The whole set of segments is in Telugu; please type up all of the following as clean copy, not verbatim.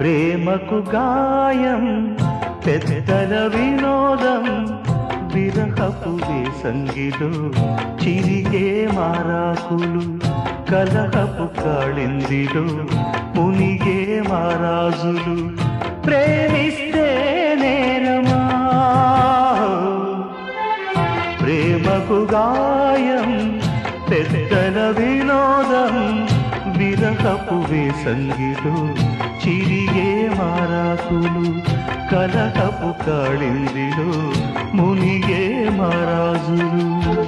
ప్రేమకు గాయం పెద్దల వినోదం విరహపు వేసంగిలో చిరిగే మారాకులు కలహపు కాళిందిలో మునిగే మారాజులు ప్రేమిస్తే నేరమా ప్రేమకు గాయం పెద్దల వినోదం విరహపు వేసంగిలో చిరిగే మారాకులు కలహపు కాళిందిలో మునిగే మారాజులు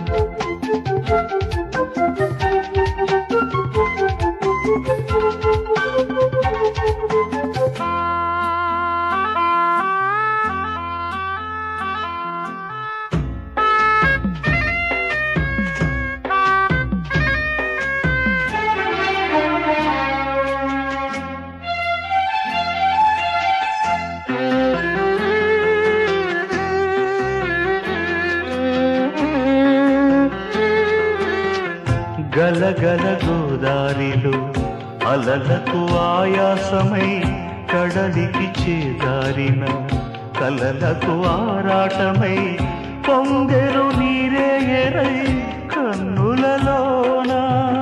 గలగల గోదారిలో అలలకు ఆయాసమై కడలికి చేదారిన కలలకు ఆరాటమై పొంగెరు నీరే ఎరై కన్నులలోన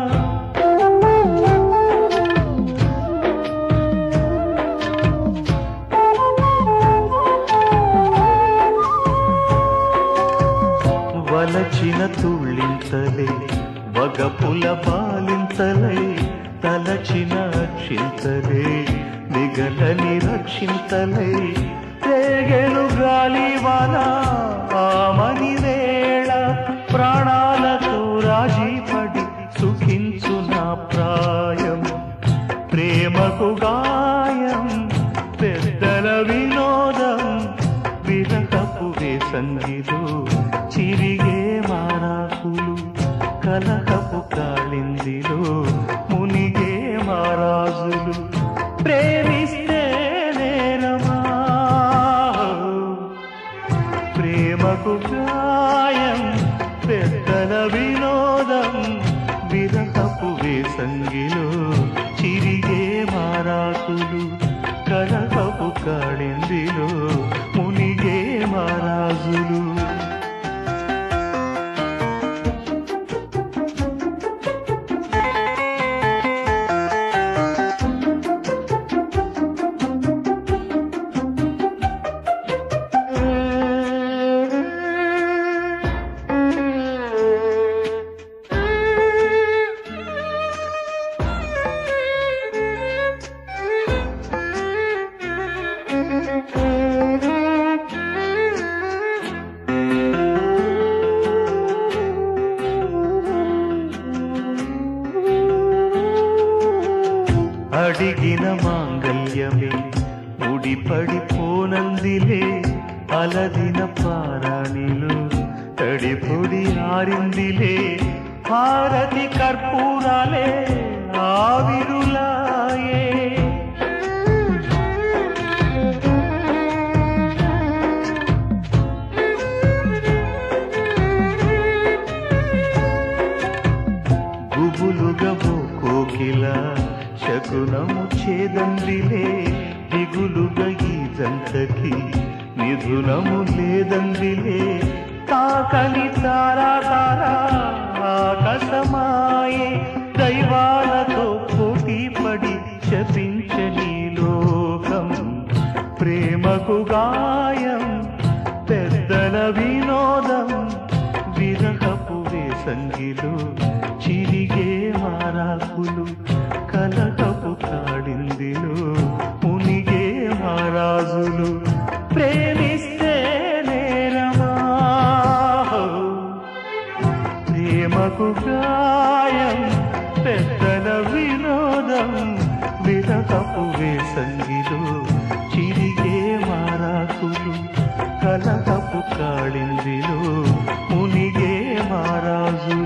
వలచిన తుళ్ళింతలే వగపుల పాలింతలై తలచిన చింతలే మిగలని రక్షింతలై తేగెను గాలివాన ఆమని వేళ ప్రాణాలతో రాజీపడి సుఖించు నా ప్రాయం ప్రేమకు గాయం పెద్దల వినోదం విరహపు వేసంగిలో చిరిగే మారాకులు కలహపు కాళిందిలో మునిగే మారాజులు ప్రేమిస్తే నేరమా ప్రేమకు గాయం పెద్దల వినోదం విరహపు వేసంగిలో చిరిగే మారాకులు కలహపు కాళిందిలో మునిగే మారాజులు అడిగిన మాంగళ్యమే ముడిపడిపోనందిలే అలదిన పారాణిలో తడిపొడి ఆరిందిలే హారతి కర్పూరాలే ఆవిరులాయే గుబులుగా కోకిల శకునము చేదందిలే దిగులుగా ఈ జంటకి నిధునము లేదందిలే తాకలి తారా తారా ఆకాశమాయే దైవాలతో పోటీ పడి శపించని లోకం ప్రేమకు గాయం పెద్దల వినోదం విరహపు వేసంగిలో చిరిగే మారాకులు కలహపు కాళిందిలో మునిగే మారాజులు ప్రేమిస్తే నేరమా ప్రేమకు గాయం పెద్దల వినోదం విరహపు వేసంగిలో చిరిగే మారాకులు కలహపు కాళిందిలో మునిగే మారాజులు